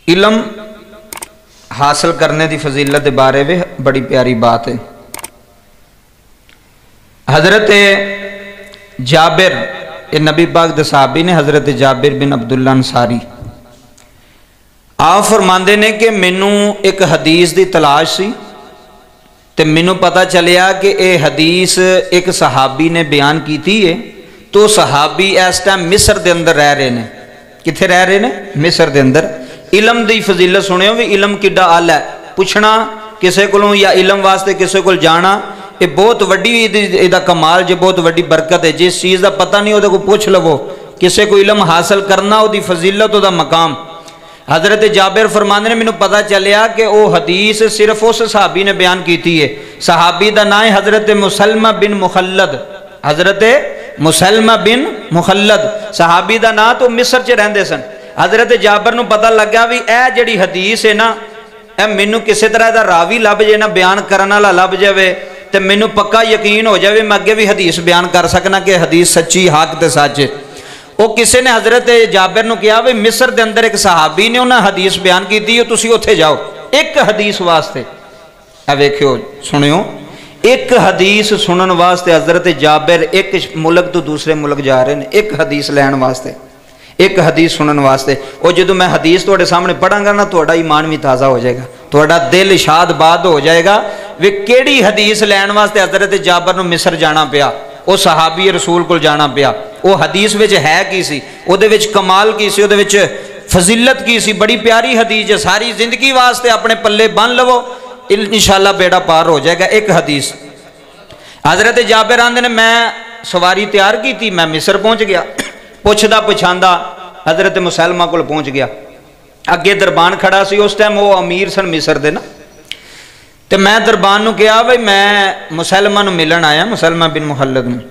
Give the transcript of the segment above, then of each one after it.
علم حاصل کرنے دی فضیلت دے بارے میں بڑی پیاری بات ہے۔ حضرت جابر، یہ نبی پاک دے صحابی نے، حضرت جابر بن عبداللہ انصاری، آپ فرماندے نے کہ مینوں ایک حدیث دی تلاش سی تے مینوں پتا چلیا کہ اے حدیث ایک صحابی نے بیان کیتی ہے، تو صحابی اس ٹائم مصر دے اندر رہ رہے نے۔ کتھے رہ رہے نے؟ مصر دے اندر۔ علم دی فضیلت سنیو بھی، علم کڈا آلہ ہے، پوچھنا کسے کولوں یا علم واسطے کسے کول جانا، یہ بہت وڈی دا کمال جو بہت وڈی برکت ہے۔ جس چیز دا پتہ نہیں ہوتا کو پوچھ لو، کسے کو علم حاصل کرنا ہو دی فضیلت ہو دا مقام۔ حضرت جابر فرماندے نے مینوں پتہ چلیا کہ وہ حدیث صرف اس صحابی نے بیان کیتی ہے۔ صحابی دا نام ہے حضرت مسلمہ بن مخلد۔ حضرت مسلمہ بن مخلد صحابی دا نام، تو مصر چ رہندے سن۔ حضرت جابر نو پتہ لگا بھی اے جڑی حدیث ہے نا، اے مینوں کسے طرح دا راوی لب جے نا، بیان کرن والا لب جاوے تے مینوں پکا یقین ہو جاوے میں اگے بھی حدیث بیان کر سکنا کہ حدیث سچی حق تے سچ ہے۔ وہ کسے نے حضرت جابر نو کہا بھی مصر دے اندر ایک صحابی نے انہاں حدیث بیان کیتی ہے، تسی اوتھے جاؤ ایک حدیث واسطے۔ اے ویکھیو سنیو، ایک حدیث سنن واسطے حضرت جابر ایک ملک تو دوسرے ملک جا رہے ہیں، ایک حدیث لین واسطے، ایک حدیث سنن واسطے۔ اور جدو میں حدیث تواڈے سامنے پڑھاں گا نا، تواڈا ایمان بھی تازہ ہو جائے گا، تواڈا دل شاد باد ہو جائے گا وی کیڑی حدیث لین واسطے حضرت جابر نو مصر جانا پیا، وہ صحابی رسول کول جانا پیا۔ وہ حدیث وچ ہے کی سی، او دے وچ کمال کی سی، او دے وچ فضیلت کی سی، بڑی پیاری حدیث ہے، ساری زندگی واسطے اپنے پلے بن لو، انشاءاللہ بیڑا پار ہو جائے گا۔ ایک حدیث حضرت جابر آندے نے میں سواری تیار کی تھی، میں مصر پہنچ گیا، پوچھدا پچھاندا حضرت مسلمہ کو پہنچ گیا۔ اگے دربان کھڑا سی، اس ٹائم وہ امیر سن مصر دے نا، تے میں دربان نو کہا بھائی میں مسلمہ نو ملن آیا، مسلمہ بن مخلد نو،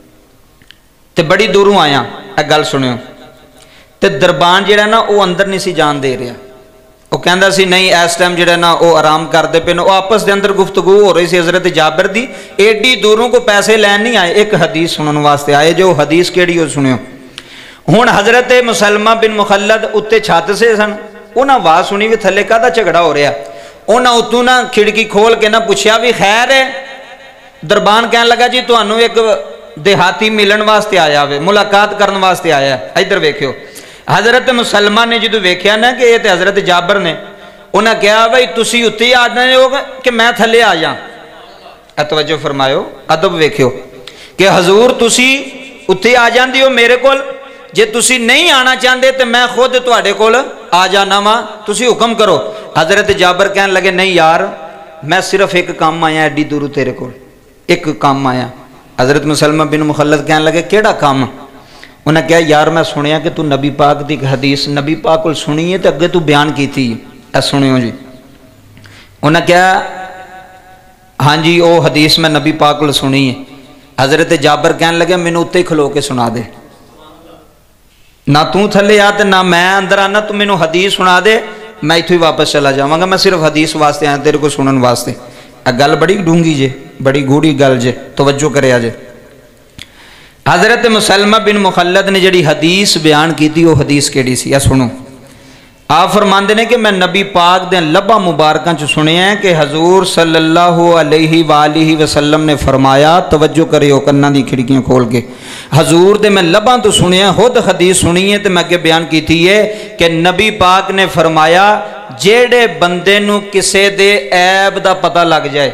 تے بڑی دوروں آیا۔ اے گل سنیو، تے دربان جڑا نا وہ اندر نہیں سی جان دے رہا، وہ کہندا سی نہیں اس ٹائم جڑا نا وہ آرام کردے پے نے، وہ آپس دے اندر گفتگو ہو رہی سی حضرت جابر دی، ایڈی دوروں کو پیسے لین نہیں آئے، ایک حدیث سنن واسطے آئے۔ جو حدیث کیڑی ہو سنیو، ہن حضرت مسلمہ بن مخلد اتے چھت سے سن، انہاں آواز سنی بھی تھلے کہدا جھگڑا ہو رہا، انہاں اتوں نہ کھڑکی کھول کے نہ پوچھیا بھی خیر ہے؟ دربان کہن لگا جی تانوں ایک دیہاتی ملن واسطے آیا ہوئے، ملاقات کرن واسطے آیا ہے، ادھر ویکھیو۔ حضرت مسلمہ نے جدو ویکھیا نا کہ یہ تے حضرت جابر نے، انہاں کہا بھائی تسی اتنے آ جانے ہو کہ میں تھلے آ جاں؟ توجہ فرمایو، ادب ویکھیو کہ حضور تسی اتنے آ جاندے ہو میرے کول، جے تسی نہیں آنا چاہندے تو میں خود تواڈے کول آ جانا وا، تسی حکم کرو۔ حضرت جابر کہن لگے نہیں یار، میں صرف ایک کام آیا ایڈی دوروں تیرے کول، ایک کام آیا۔ حضرت مسلمہ بن مخلد کہن لگے کیڑا کام؟ انہیں کہا یار میں سنیا کہ تو نبی پاک دی حدیث نبی پاک کو سنی ہے تو اگے تو بیان کی تھی، اے سنیو جی۔ انہیں کہا ہاں جی وہ حدیث میں نبی پاک کو سنی ہے۔ حضرت جابر کہن لگے مینوں اتنے کھلو کے سنا دے، نہ تو تھلے آ تے نہ میں اندر آنا، تو مینوں حدیث سنا دے، میں اتوں ہی واپس چلا جاواں گا، میں صرف حدیث واسطے آیا تیرے کو سنن واسطے۔ اے گل بڑی ڈونگی جے، بڑی گوڑی گل جے، توجہ کریا جے۔ حضرت مسلمہ بن مخلد نے جڑی حدیث بیان کی تھی وہ حدیث کیڑی سی؟ یا سنو، آپ فرماندے نے کہ میں نبی پاک دے لبا مبارکاں چ سنیا ہے کہ حضور صلی اللہ علیہ وآلہ وسلم نے فرمایا، توجہ کریو کناں دی کھڑکیاں کھول کے، حضور دے میں لباں تو سنیا، خود حدیث سنی ہے تے میں اگے بیان کی تھی ہے کہ نبی پاک نے فرمایا جیڑے بندے نو کسے دے عیب دا پتہ لگ جائے۔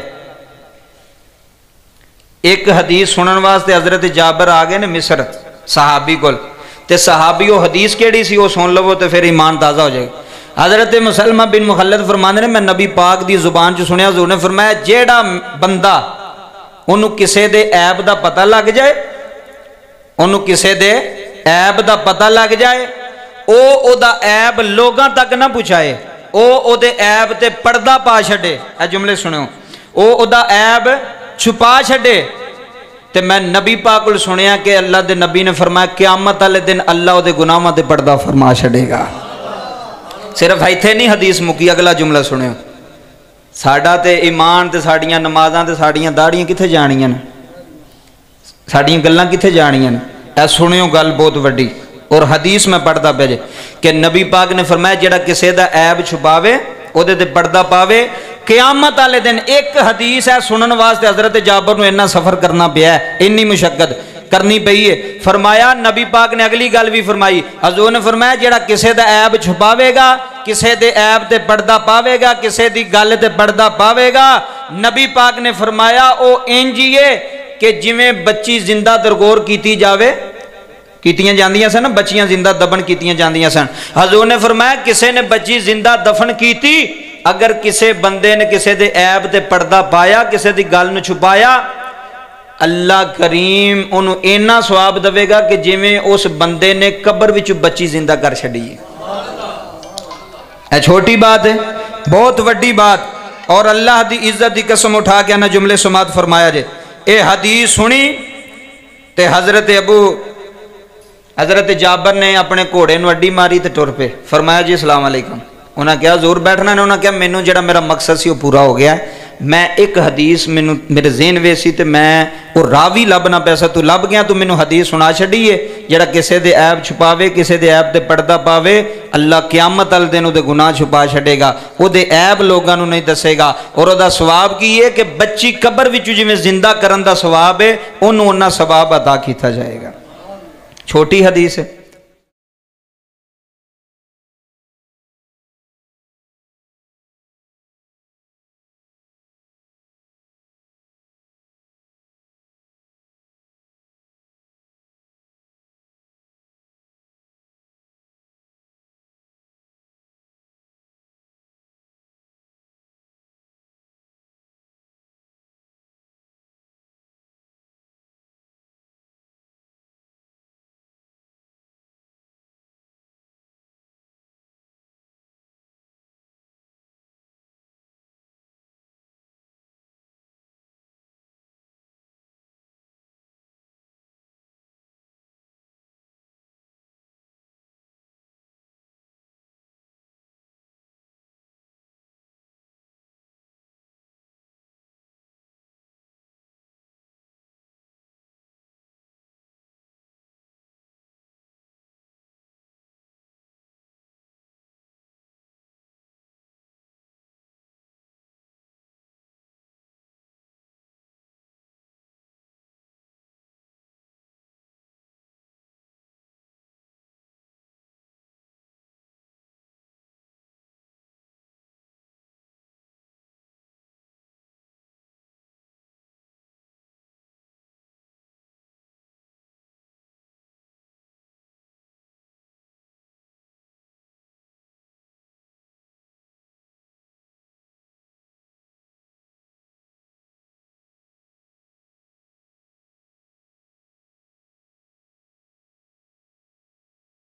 ایک حدیث سنن واسطے حضرت جابر آ گئے نے مصر صحابی کول، تے صحابی وہ حدیث کیڑی سی وہ سن لو تے پھر ایمان تازہ ہو جائے گا۔ حضرت مسلمہ بن مخلد فرماندے نے میں نبی پاک دی زبان چ سنیا، حضور نے فرمایا جیڑا بندہ انہوں کسے دے عیب دا پتہ لگ جائے، انہوں کسے دے عیب دا پتہ لگ جائے، او دا عیب لوگاں تک نہ پہنچائے، او دے عیب تے پردہ پا چھڑے، اے جملے سنو، او دا عیب چھپا چھڑے، تے میں نبی پاک کو سنیا کہ اللہ دے نبی نے فرمایا قیامت والے دن اللہ دے گناہاں تے پردہ فرما چھڑے گا۔ صرف ایتھے نہیں حدیث مکی، اگلا جملہ سنیو، ساڈا تے ایمان تے ساڈیاں نمازاں تے ساڈیاں داڑیاں کتھے جانیاں نے، ساڈیاں گلاں کتھے جانیاں نے؟ اے سنیو گل بہت وڈی، اور حدیث میں پڑھتا پہ جے کہ نبی پاک نے فرمایا جڑا کسے دا عیب چھپاوے اودے تے پردہ پاوے قیامت والے دن ایک حدیث ہے سنن واسطے حضرت جابر نو اتنا سفر کرنا پیا ہے اتنی مشقت کرنی پئی ہے فرمایا نبی پاک نے اگلی گل بھی فرمائی حضور نے فرمایا جڑا کسے دا عیب چھپاوے گا کسے دے عیب تے پردہ پاوے گا کسے دی گل تے پردہ پاوے گا نبی پاک نے فرمایا او انجیے کہ جویں بچی زندہ درگور کیتی جاوے کیتیاں جاندیاں سن نا بچیاں زندہ دفن کیتیاں جاندیاں سن حضور نے فرمایا کسے نے بچی زندہ دفن کیتی اگر کسے بندے نے کسے دے عیب تے پردہ پایا کسے دی گل نو چھپایا اللہ کریم انہوں اینا ثواب دوے گا کہ جویں اس بندے نے قبر وچ بچی زندہ کر چھڑی ہے اے چھوٹی بات ہے بہت وڈی بات اور اللہ دی عزت دی قسم اٹھا کے انہا جملے سماعت فرمایا جے اے حدیث سنی تے حضرت جابر نے اپنے گھوڑے نو اڈی ماری تے ٹر پہ فرمایا جی السلام علیکم انہاں کہا زور بیٹھنا نے انہاں کہا مینوں جڑا میرا مقصد سی وہ پورا ہو گیا ہے میں ایک حدیث میرے ذہن ویسی تے میں وہ راوی لبنا پیسا تو لب گیا تو مینوں حدیث سنا چھڑی ہے جڑا کسے دے عیب چھپاوے کسے دے عیب تے پردہ پاوے اللہ قیامت والے دن دے گناہ چھپا چھڑے گا او دے عیب لوگاں نو نہیں دسے گا اور او دا ثواب کی ہے کہ بچی قبر وچ جویں زندہ کرن دا ثواب ہے اونوں انہاں ثواب عطا کیتا جائے گا چھوٹی حدیث ہے